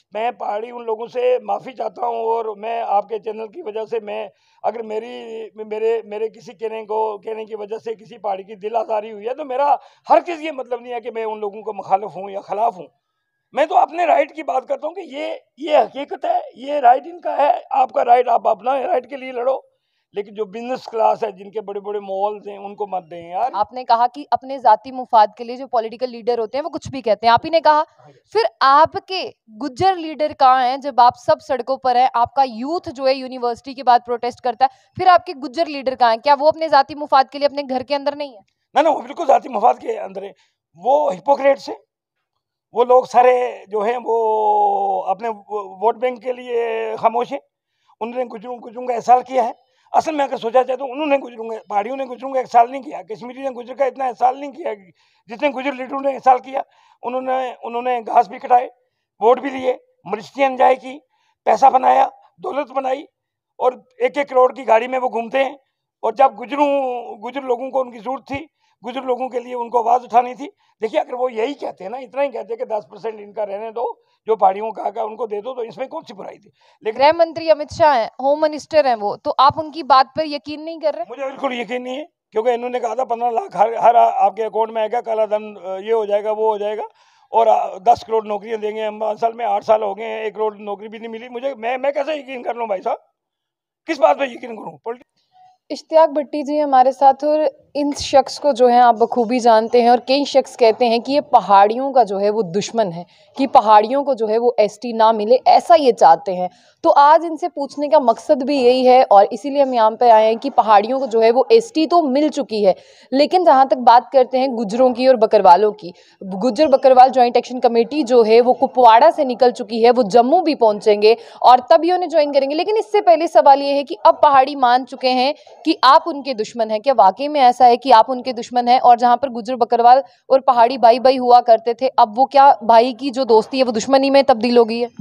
मैं पहाड़ी उन लोगों से माफ़ी चाहता हूँ, और मैं आपके चैनल की वजह से, मैं अगर मेरे किसी कहने की वजह से किसी पहाड़ी की दिल आज़ारी हुई है, तो मेरा हर चीज़ ये मतलब नहीं है कि मैं उन लोगों को मुखालिफ हूँ या खिलाफ हूँ। मैं तो अपने राइट की बात करता हूँ कि ये हकीकत है, ये राइट इनका है, आपका राइट, आप अपना राइट के लिए लड़ो, लेकिन जो बिजनेस क्लास है, जिनके बड़े बड़े मॉल्स हैं, उनको मत दें यार। आपने कहा कि अपने जाती मुफाद के लिए जो पॉलिटिकल लीडर होते हैं वो कुछ भी कहते हैं, आप ही ने कहा। फिर आपके गुज्जर लीडर कहाँ हैं जब आप सब सड़कों पर हैं? आपका यूथ जो है यूनिवर्सिटी के बाद प्रोटेस्ट करता है, फिर आपके गुज्जर लीडर कहाँ हैं? क्या वो अपने जाती मुफाद के लिए अपने घर के अंदर नहीं है? ना, वो बिल्कुल जाती मुफाद के अंदर है। वो हिपोक्रेट्स है, वो लोग सारे जो हैं वो अपने वोट बैंक के लिए खामोश हैं। उन्होंने गुजरों का एहसास किया है। असल में अगर सोचा जाए तो उन्होंने पहाड़ियों ने गुजरों का एहसास नहीं किया, कश्मीरी ने गुजर का इतना एहसास नहीं किया जितने गुजर लीडरों ने एहसास किया। उन्होंने घास भी कटाए, वोट भी लिए, मजिस्ट्री एंजॉय की, पैसा बनाया, दौलत बनाई, और 1-1 करोड़ की गाड़ी में वो घूमते हैं। और जब गुजर लोगों को उनकी जरूरत थी, गुजर लोगों के लिए उनको आवाज़ उठानी थी। देखिए, अगर वो यही कहते हैं ना, इतना ही कहते हैं कि 10% इनका रहने दो, जो पहाड़ियों का उनको दे दो, तो इसमें कौन सी बुराई थी। लेकिन गृह मंत्री अमित शाह हैं, होम मिनिस्टर हैं वो, तो आप उनकी बात पर यकीन नहीं कर रहे? मुझे बिल्कुल यकीन नहीं है, क्योंकि इन्होंने कहा था 15 लाख हर आपके अकाउंट में आएगा, काला धन ये हो जाएगा, वो हो जाएगा, और 10 करोड़ नौकरियां देंगे हम 5 साल में। 8 साल हो गए हैं, 1 करोड़ नौकरी भी नहीं मिली मुझे। मैं कैसे यकीन कर लूँ भाई साहब, किस बात पे यकीन करूँ। इश्तियाक भट्टी जी हमारे साथ, और इन शख्स को जो है आप बखूबी जानते हैं, और कई शख्स कहते हैं कि ये पहाड़ियों का जो है वो दुश्मन है, कि पहाड़ियों को जो है वो एसटी ना मिले, ऐसा ये चाहते हैं। तो आज इनसे पूछने का मकसद भी यही है, और इसीलिए हम यहाँ पे आए हैं कि पहाड़ियों को जो है वो एसटी तो मिल चुकी है, लेकिन जहाँ तक बात करते हैं गुजरों की और बकरवालों की, गुजर बकरवाल जॉइंट एक्शन कमेटी जो है वो कुपवाड़ा से निकल चुकी है, वो जम्मू भी पहुँचेंगे और तभी उन्हें ज्वाइन करेंगे। लेकिन इससे पहले सवाल ये है कि अब पहाड़ी मान चुके हैं कि आप उनके दुश्मन हैं। क्या वाकई में ऐसा है कि आप उनके दुश्मन हैं? और जहां पर गुजर बकरवाल और पहाड़ी भाई भाई हुआ करते थे, अब वो क्या भाई की जो दोस्ती है वो दुश्मनी में तब्दील हो गई है?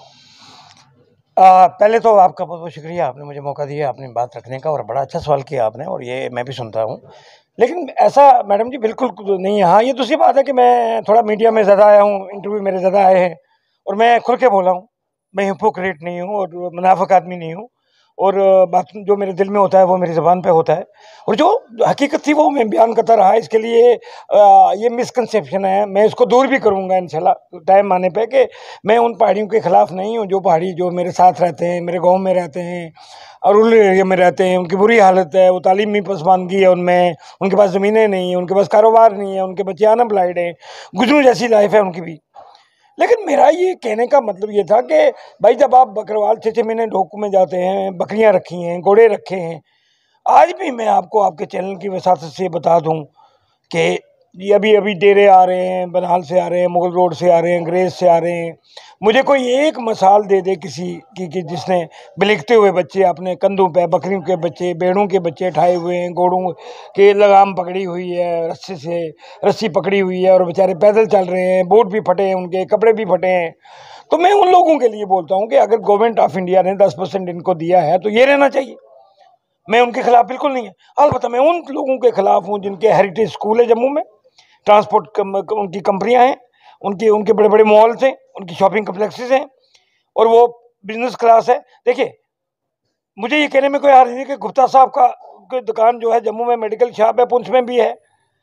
पहले तो आपका बहुत बहुत शुक्रिया, आपने मुझे मौका दिया अपनी बात रखने का, और बड़ा अच्छा सवाल किया आपने, और ये मैं भी सुनता हूँ। लेकिन ऐसा मैडम जी बिल्कुल नहीं है। हाँ, ये दूसरी बात है कि मैं थोड़ा मीडिया में ज़्यादा आया हूँ, इंटरव्यू मेरे ज़्यादा आए हैं, और मैं खुल के बोला हूँ। मैं हिपोक्रेट नहीं हूँ और मुनाफिक आदमी नहीं हूँ, और बात जो मेरे दिल में होता है वो मेरी ज़बान पे होता है, और जो हकीकत थी वो मैं बयान करता रहा। इसके लिए ये मिसकंसेप्शन है, मैं इसको दूर भी करूँगा इंशाल्लाह टाइम आने पे, कि मैं उन पहाड़ियों के ख़िलाफ़ नहीं हूँ। जो पहाड़ी जो मेरे साथ रहते हैं, मेरे गाँव में रहते हैं और रूरल एरिया में रहते हैं, उनकी बुरी हालत है, वो तालीम में पसमानगी है उनमें, उनके पास ज़मीनें नहीं हैं, उनके पास कारोबार नहीं है, उनके बच्चे अनएम्प्लॉयड हैं, गुजरों जैसी लाइफ है उनकी भी। लेकिन मेरा ये कहने का मतलब ये था कि भाई, जब आप बकरवाल 6-6 महीने ढोकू में जाते हैं, बकरियां रखी हैं, घोड़े रखे हैं, आज भी मैं आपको आपके चैनल की वसात से बता दूं कि ये अभी अभी डेरे आ रहे हैं, बनाल से आ रहे हैं, मुगल रोड से आ रहे हैं, अंग्रेज से आ रहे हैं। मुझे कोई एक मिसाल दे दे किसी की जिसने बिलखते हुए बच्चे अपने कंधों पे, बकरियों के बच्चे, भेड़ों के बच्चे उठाए हुए हैं, घोड़ों के लगाम पकड़ी हुई है, रस्सी पकड़ी हुई है, और बेचारे पैदल चल रहे हैं, बूट भी फटे हैं, उनके कपड़े भी फटे हैं। तो मैं उन लोगों के लिए बोलता हूँ कि अगर गवर्नमेंट ऑफ इंडिया ने 10% इनको दिया है तो ये रहना चाहिए। मैं उनके खिलाफ बिल्कुल नहीं है। अलबत्ता मैं उन लोगों के खिलाफ हूँ जिनके हेरिटेज स्कूल है जम्मू में, ट्रांसपोर्ट उनकी कंपनियां हैं, उनके उनके बड़े बड़े मॉल्स हैं, उनकी शॉपिंग कम्प्लेक्सेस हैं, और वो बिजनेस क्लास है। देखिए, मुझे ये कहने में कोई हर्ज नहीं कि गुप्ता साहब का दुकान जो है जम्मू में, मेडिकल शॉप है, पुंछ में भी है,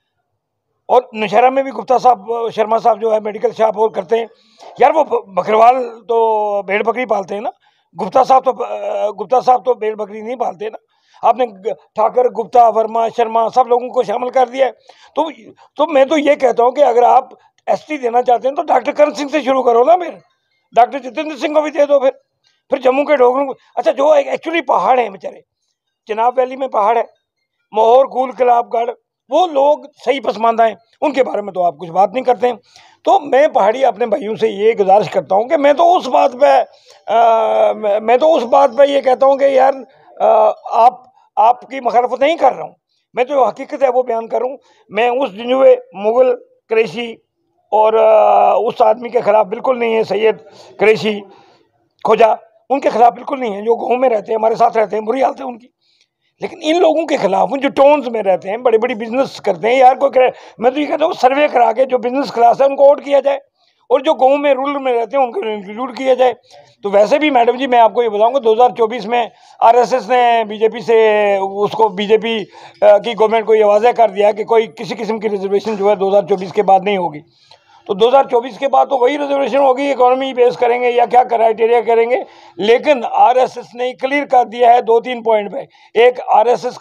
और नौशहरा में भी गुप्ता साहब, शर्मा साहब जो है मेडिकल शॉप और करते हैं। यार, वो बकरवाल तो भेड़ बकरी पालते हैं ना, गुप्ता साहब तो भेड़ बकरी नहीं पालते ना। आपने ठाकर, गुप्ता, वर्मा, शर्मा सब लोगों को शामिल कर दिया है। तो मैं तो ये कहता हूँ कि अगर आप एसटी देना चाहते हैं तो डॉक्टर करण सिंह से शुरू करो ना, फिर डॉक्टर जितेंद्र सिंह को भी दे दो, फिर जम्मू के डोगरों को। अच्छा, जो एक्चुअली पहाड़ है बेचारे, चिनाब वैली में पहाड़ है, मोहर, गूल, कलाबगढ़, वो लोग सही पसमानदा हैं, उनके बारे में तो आप कुछ बात नहीं करते हैं। तो मैं पहाड़ी अपने भाइयों से ये गुजारिश करता हूँ कि मैं तो उस बात पे ये कहता हूँ कि यार, आपकी मुखालफत नहीं कर रहा हूँ, मैं तो हकीकत है वो बयान कर रहा हूँ। मैं उस जिन्हुए मुगल कुरैशी और उस आदमी के खिलाफ बिल्कुल नहीं है, सैयद कुरैशी खोजा, उनके खिलाफ बिल्कुल नहीं है, जो गाँव में रहते हैं, हमारे साथ रहते हैं, बुरी हालत है उनकी। लेकिन इन लोगों के खिलाफ जो टाउन्स में रहते हैं, बड़े बड़ी बिजनेस करते हैं, यार मैं तो ये कहता हूँ सर्वे करा के जो बिजनेस क्लास है उनको वोट किया जाए, और जो गाँव में रूरल में रहते हैं उनको इंक्लूड किया जाए। तो वैसे भी मैडम जी मैं आपको ये बताऊंगा 2024 में आरएसएस ने बीजेपी से उसको बीजेपी की गवर्नमेंट को ये वाज़ेह कर दिया कि कोई किसी किस्म की रिजर्वेशन जो है 2024 के बाद नहीं होगी। तो 2024 के बाद तो वही रिजर्वेशन होगी, इकोनॉमी बेस करेंगे या क्या क्राइटेरिया करेंगे। लेकिन आरएसएस ने क्लियर कर दिया है 2-3 पॉइंट पे। एक आरएसएस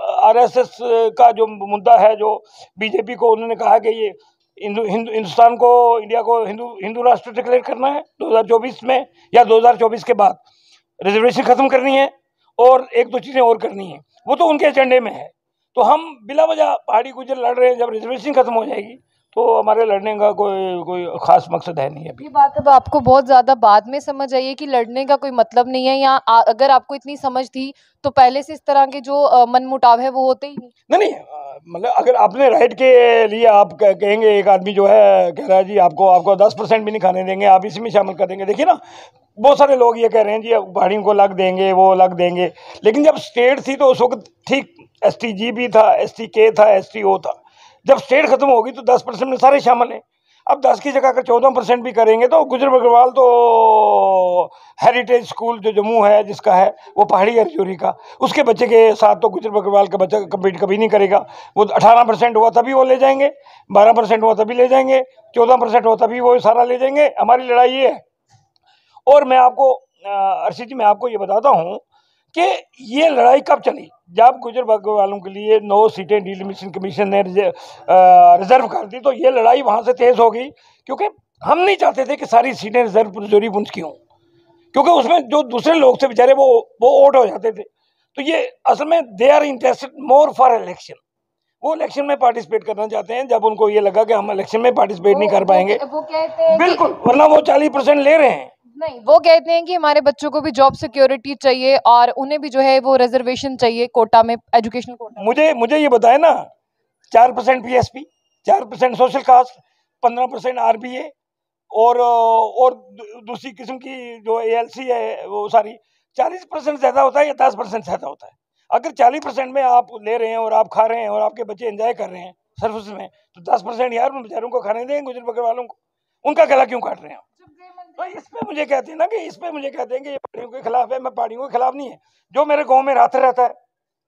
का जो मुद्दा है, जो बीजेपी को उन्होंने कहा कि ये हिंदुस्तान को, इंडिया को हिंदू राष्ट्र डिक्लेयर करना है 2024 में या 2024 के बाद रिजर्वेशन खत्म करनी है और एक दो चीज़ें और करनी है, वो तो उनके एजेंडे में है। तो हम बिला वजह पहाड़ी गुजर लड़ रहे हैं, जब रिजर्वेशन खत्म हो जाएगी तो हमारे लड़ने का कोई खास मकसद है नहीं अभी। ये बात अब आपको बहुत ज़्यादा बाद में समझ आई है कि लड़ने का कोई मतलब नहीं है, या अगर आपको इतनी समझ थी तो पहले से इस तरह के जो मनमुटाव है वो होते ही नहीं? नहीं, मतलब अगर अपने राइट के लिए आप कहेंगे, एक आदमी जो है कह रहा है जी आपको 10% भी नहीं खाने देंगे, आप इसी में शामिल कर देंगे। देखिए ना, बहुत सारे लोग ये कह रहे हैं जी पहाड़ियों को लग देंगे, वो लग देंगे। लेकिन जब स्टेट थी तो उस वक्त ठीक STG भी था, STK था, STO था। जब स्टेट खत्म होगी तो 10% में सारे शामिल हैं। अब 10 की जगह अगर 14% भी करेंगे तो गुजर बकरवाल तो हेरिटेज स्कूल जो जम्मू है जिसका है, वो पहाड़ी रजौरी का, उसके बच्चे के साथ तो गुजर बकरवाल का बच्चा कम्पीट कभी नहीं करेगा। वो 18% हुआ तभी वो ले जाएंगे, 12% हुआ तभी ले जाएंगे, 14% हुआ तभी वो सारा ले जाएंगे। हमारी लड़ाई ये है। और मैं आपको अर्षित जी, मैं आपको ये बताता हूँ कि ये लड़ाई कब चली, जब गुजर बकरवालों के लिए 9 सीटें डिलिमिटेशन कमीशन ने रिजर्व कर दी, तो ये लड़ाई वहाँ से तेज हो गई, क्योंकि हम नहीं चाहते थे कि सारी सीटें रिजर्व रजौरी पुंछ की हों, क्योंकि उसमें जो दूसरे लोग थे बेचारे वो वोट हो जाते थे। तो ये असल में they are interested more for election, वो इलेक्शन में पार्टिसिपेट करना चाहते हैं। जब उनको ये लगा कि हम इलेक्शन में पार्टिसिपेट नहीं कर पाएंगे, वो कहते हैं बिल्कुल, वरना वो 40% ले रहे हैं। नहीं, वो कहते हैं कि हमारे बच्चों को भी जॉब सिक्योरिटी चाहिए और उन्हें भी जो है वो रिजर्वेशन चाहिए कोटा में, एजुकेशनल कोटा। मुझे ये बताए ना, 4% PSP, 4% सोशल कास्ट, 15% RBA और दूसरी किस्म की जो ALC है, वो सारी 40% ज़्यादा होता है या 10% ज़्यादा होता है? अगर 40% में आप ले रहे हैं और आप खा रहे हैं और आपके बच्चे एंजॉय कर रहे हैं सर्विस में, तो 10% यार उन बेचारों को खाने दें, गुजर बकरवाल वालों को, उनका गला क्यों काट रहे हैं? तो इस पे मुझे कहते हैं ना कि ये पहाड़ियों के खिलाफ है। मैं पहाड़ियों के खिलाफ नहीं है। जो मेरे गांव में रात्र रहता है,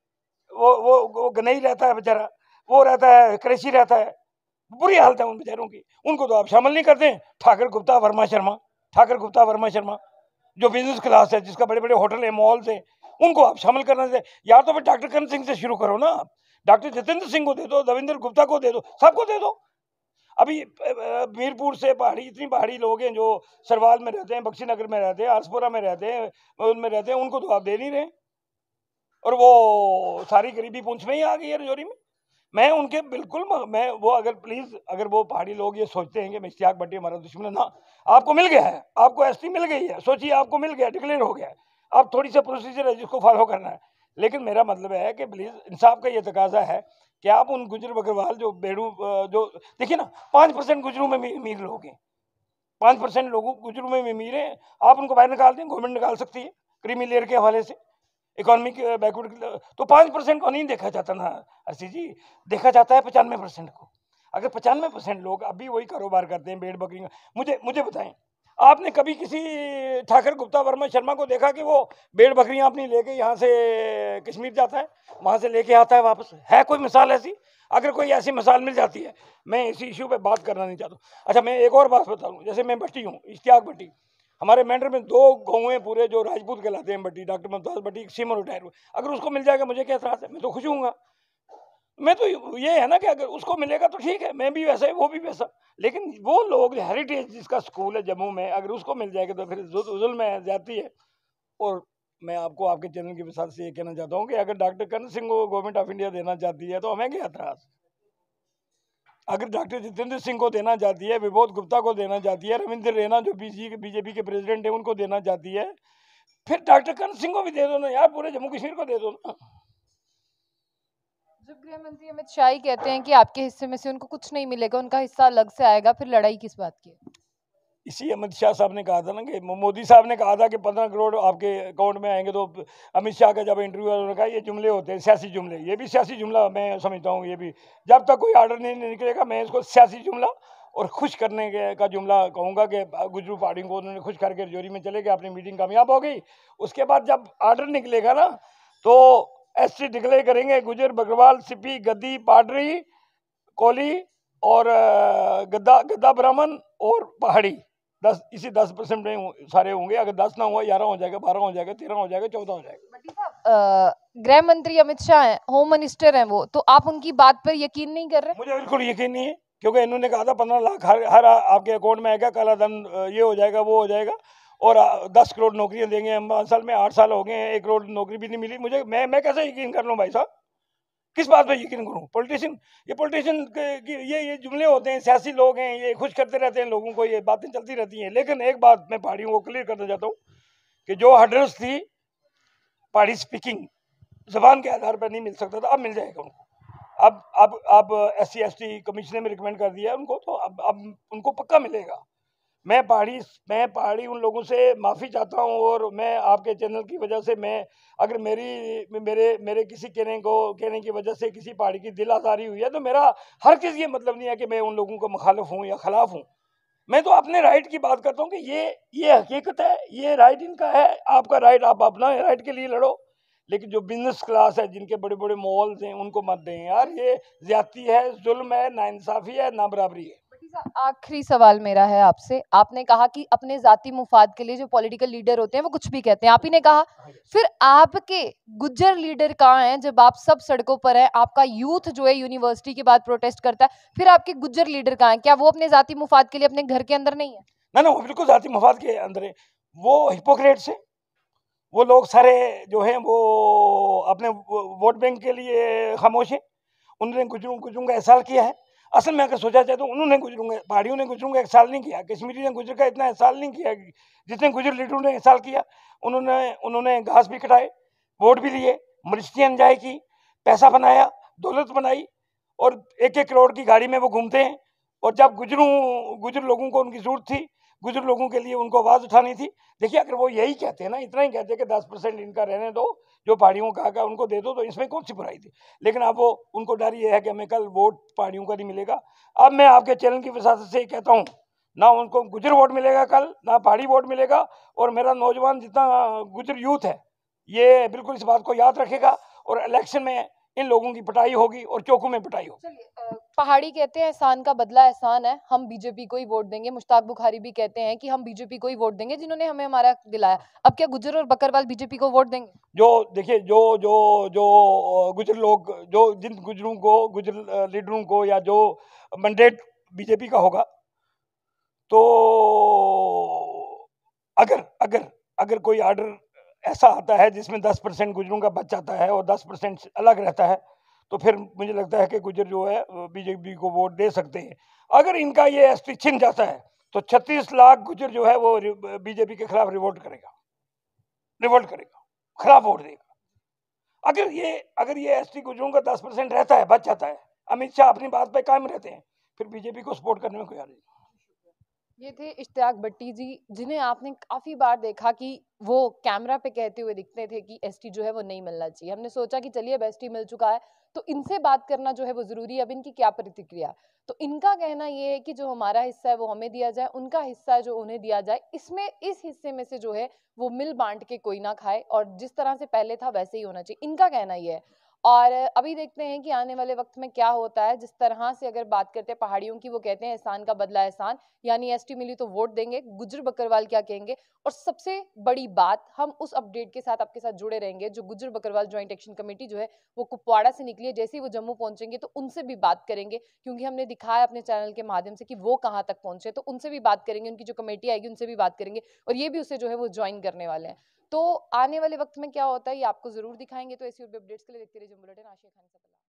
वो गनई रहता है बेचारा, वो रहता है, कृषि रहता है, बुरी हालत है उन बेचारों की, उनको तो आप शामिल नहीं करते। ठाकर गुप्ता वर्मा शर्मा जो बिजनेस क्लास है, जिसका बड़े बड़े होटल है, मॉल्स हैं, उनको आप शामिल करना चाहिए। या तो फिर डॉक्टर करण सिंह से शुरू करो ना, डॉक्टर जितेंद्र सिंह को दे दो, दविंदर गुप्ता को दे दो, सबको दे दो। अभी मीरपुर से इतनी पहाड़ी लोग हैं जो सरवाल में रहते हैं, बख्शी नगर में रहते हैं, आसपुरा में रहते हैं, उनमें रहते हैं, उनको तो आप दे नहीं रहे। और वो सारी गरीबी पुंछ में ही आ गई है, रजौरी में। मैं उनके बिल्कुल, मैं वो अगर वो पहाड़ी लोग ये सोचते हैं कि इश्तियाक भट्टी हमारा दुश्मन है ना, आपको मिल गया है, आपको ST मिल गई है, सोचिए आपको मिल गया, डिक्लेयर हो गया है। अब थोड़ी सा प्रोसीजर है जिसको फॉलो करना है। लेकिन मेरा मतलब है कि प्लीज़ इंसाफ का ये तकाजा है कि आप उन गुजर बकरवाल जो जो देखिए ना, 5% गुजरों में अमीर लोग हैं, 5% लोगों गुजरों में अमीर हैं, आप उनको बाहर निकाल दें, गवर्नमेंट निकाल सकती है क्रीमी लेयर के हवाले से, इकोनॉमिक बैकवर्ड। तो 5% को नहीं देखा जाता ना अर्षित जी, देखा जाता है 95% को। अगर 95% लोग अभी वही कारोबार करते हैं, भेड़ बकरी का। मुझे बताएं, आपने कभी किसी ठाकर गुप्ता वर्मा शर्मा को देखा कि वो भेड़ बकरियां अपनी लेके यहाँ से कश्मीर जाता है, वहाँ से लेके आता है वापस? है कोई मिसाल ऐसी? अगर कोई ऐसी मिसाल मिल जाती है, मैं इसी इशू पे बात करना नहीं चाहता। अच्छा, मैं एक और बात बता दूँ। जैसे मैं भट्टी हूँ, इश्तियाक भट्टी, हमारे मेंढर में 2 गाँव हैं पूरे जो राजपूत कहलाते हैं, Bhatti, doctor Mumtaz Bhatti, seamer retire हुए। अगर उसको मिल जाएगा मुझे क्या एतराज़ है? मैं तो खुश हूँगा। मैं तो ये है ना कि अगर उसको मिलेगा तो ठीक है, मैं भी वैसा है, वो भी वैसा। लेकिन वो लोग हेरिटेज जिसका स्कूल है जम्मू में, अगर उसको मिल जाएगा तो फिर जुल्म है, ज्यादती है। और मैं आपको आपके चैनल की मिसाल से ये कहना चाहता हूँ कि अगर डॉक्टर करण सिंह को गवर्नमेंट ऑफ इंडिया देना चाहती है तो हमें क्या एतराज़? अगर डॉक्टर जितेंद्र सिंह को देना चाहती है, विबोध गुप्ता को देना चाहती है, रविंद्र रैना जो बीजेपी के प्रेसिडेंट है उनको देना चाहती है, फिर डॉक्टर करण सिंह को भी दे दो ना यार, पूरे जम्मू कश्मीर को दे दो ना। जब गृह मंत्री अमित शाह ही कहते हैं कि आपके हिस्से में से उनको कुछ नहीं मिलेगा, उनका हिस्सा अलग से आएगा, फिर लड़ाई किस बात की है? इसी अमित शाह साहब ने कहा था ना कि मोदी साहब ने कहा था कि 15 करोड़ आपके अकाउंट में आएंगे। तो अमित शाह का जब इंटरव्यू उन्होंने कहा ये जुमले होते हैं, सियासी जुमले। ये भी सियासी जुमला मैं समझता हूँ। ये भी जब तक कोई ऑर्डर नहीं निकलेगा मैं इसको सियासी जुमला और खुश करने का जुमला कहूँगा कि गुजरू पहाड़ियों को उन्होंने खुश करके रजौरी में चले गए, अपनी मीटिंग कामयाब हो गई। उसके बाद जब आर्डर निकलेगा ना तो एसटी डिक्लेयर करेंगे गुजर, बकरवाल, सिपी, गद्दी, पाडरी, कोली और गद्दा गद्दा ब्राह्मण और पहाड़ी 10% में सारे होंगे। अगर 10 ना हुआ 11 हो जाएगा, 12 हो जाएगा, 13 हो जाएगा, 14 हो जाएगा। गृह मंत्री अमित शाह हैं, होम मिनिस्टर हैं वो, तो आप उनकी बात पर यकीन नहीं कर रहे? मुझे बिल्कुल यकीन नहीं है, क्योंकि इन्होंने कहा था 15 लाख हर आपके अकाउंट में आएगा, काला धन ये हो जाएगा, वो हो जाएगा, और 10 करोड़ नौकरियां देंगे हम। असल में 8 साल हो गए हैं, 1 करोड़ नौकरी भी नहीं मिली मुझे। मैं कैसे यकीन कर लूँ भाई साहब, किस बात पे यकीन करूँ? पॉलिटिशियन ये जुमले होते हैं, सियासी लोग हैं, ये खुश करते रहते हैं लोगों को, ये बातें चलती रहती हैं। लेकिन एक बात मैं पहाड़ियों को क्लियर करना चाहता हूँ कि जो हर्डल्स थी पहाड़ी स्पीकिंग जबान के आधार पर नहीं मिल सकता था, अब मिल जाएगा उनको। अब SC/ST कमीशन ने रिकमेंड कर दिया उनको, तो अब उनको पक्का मिलेगा। मैं पहाड़ी उन लोगों से माफ़ी चाहता हूँ, और मैं आपके चैनल की वजह से, मैं अगर मेरे किसी कहने की वजह से किसी पहाड़ी की दिल आज़ारी हुई है, तो मेरा हर किसी ये मतलब नहीं है कि मैं उन लोगों का मुखालिफ हूँ या खिलाफ हूँ। मैं तो अपने राइट की बात करता हूँ कि ये हकीकत है, ये राइट इनका है, आपका राइट, आप अपना राइट के लिए लड़ो। लेकिन जो बिजनेस क्लास है, जिनके बड़े बड़े मॉल्स हैं, उनको मत दें यार। ये ज्यादती है, जुल्म है, नाइंसाफी है, ना बराबरी है। आखिरी सवाल मेरा है आपसे, आपने कहा कि अपने जाती मुफाद के लिए जो पॉलिटिकल लीडर होते हैं वो कुछ भी कहते हैं, आप ही ने कहा, फिर आपके गुज्जर लीडर कहाँ हैं जब आप सब सड़कों पर हैं? आपका यूथ जो है यूनिवर्सिटी के बाद प्रोटेस्ट करता है, फिर आपके गुज्जर लीडर कहाँ हैं? क्या वो अपने जाती मुफाद के लिए अपने घर के अंदर नहीं है? ना, वो बिल्कुल जाती मुफाद के अंदर है। वो हिपोक्रेट्स है, वो लोग सारे जो हैं वो अपने वोट बैंक के लिए खामोश है। उन्होंने गुजरों का एहसास किया है। असल में अगर सोचा जाए तो उन्होंने पहाड़ियों ने गुजरों का एहसास नहीं किया, कश्मीरी ने गुजर का इतना एहसास नहीं किया जितने गुजर लीडरों ने एहसास किया। उन्होंने घास भी कटाए, वोट भी लिए, मजिस्ट्रियाँ एंजॉय की, पैसा बनाया, दौलत बनाई, और 1-1 करोड़ की गाड़ी में वो घूमते हैं। और जब गुजर लोगों को उनकी जरूरत थी, गुजर लोगों के लिए उनको आवाज़ उठानी थी। देखिए, अगर वो यही कहते हैं ना, इतना ही कहते हैं कि 10% इनका रहने दो, जो पहाड़ियों का आका उनको दे दो, तो इसमें कौन सी बुराई थी? लेकिन अब वो उनको डर ये है कि हमें कल वोट पहाड़ियों का नहीं मिलेगा। अब मैं आपके चैनल की वजह से कहता हूँ, ना उनको गुजर वोट मिलेगा कल, ना पहाड़ी वोट मिलेगा। और मेरा नौजवान जितना गुजर यूथ है, ये बिल्कुल इस बात को याद रखेगा, और इलेक्शन में इन लोगों की पिटाई होगी और चौकों में पिटाई होगी। चलिए, पहाड़ी कहते हैं एहसान का बदला एहसान है, हम बीजेपी को ही वोट देंगे। मुश्ताक बुखारी भी कहते हैं कि हम बीजेपी को ही वोट देंगे जिन्होंने हमें हमारा दिलाया। अब क्या गुज्जर और बकरवाल बीजेपी को वोट देंगे? देखिए, जो गुजर लोग, जिन गुजरों को, गुजर लीडरों को, या जो मैंडेट बीजेपी का होगा, तो अगर अगर अगर कोई आर्डर ऐसा आता है जिसमें 10% गुजरों का बच जाता है और 10% अलग रहता है, तो फिर मुझे लगता है कि गुजर जो है बीजेपी को वोट दे सकते हैं। अगर इनका ये एसटी छिन जाता है, तो 36 लाख गुजर जो है वो बीजेपी के खिलाफ रिवोल्ट करेगा, खिलाफ वोट देगा। अगर ये एसटी गुजरों का 10% रहता है, बच जाता है, अमित शाह अपनी बात पे कायम रहते हैं, फिर बीजेपी को सपोर्ट करने में कोई हर्ज नहीं। ये थे इश्तियाक भट्टी जी, जिन्हें आपने काफ़ी बार देखा कि वो कैमरा पे कहते हुए दिखते थे कि एसटी जो है वो नहीं मिलना चाहिए। हमने सोचा कि चलिए अब एसटी मिल चुका है, तो इनसे बात करना जो है वो ज़रूरी है। अब इनकी क्या प्रतिक्रिया? तो इनका कहना ये है कि जो हमारा हिस्सा है वो हमें दिया जाए, उनका हिस्सा है जो उन्हें दिया जाए। इस हिस्से में से जो है वो मिल बाँट के कोई ना खाए, और जिस तरह से पहले था वैसे ही होना चाहिए। इनका कहना ये है। और अभी देखते हैं कि आने वाले वक्त में क्या होता है। जिस तरह से अगर बात करते हैं पहाड़ियों की, वो कहते हैं एहसान का बदला एहसान, यानी एसटी मिली तो वोट देंगे। गुज्जर बकरवाल क्या कहेंगे? और सबसे बड़ी बात, हम उस अपडेट के साथ आपके साथ जुड़े रहेंगे। जो Gujjar Bakarwal joint action committee जो है वो कुपवाड़ा से निकली है, जैसे ही वो जम्मू पहुंचेंगे तो उनसे भी बात करेंगे, क्योंकि हमने दिखाया अपने चैनल के माध्यम से कि वो कहाँ तक पहुंचे। तो उनसे भी बात करेंगे, उनकी जो कमेटी आएगी उनसे भी बात करेंगे, और ये भी उसे जो है वो ज्वाइन करने वाले हैं। तो आने वाले वक्त में क्या होता है ये आपको जरूर दिखाएंगे। तो ऐसी और भी अपडेट्स के लिए देखते रहिए जम्मू बुलेटिन। आशिया खान से।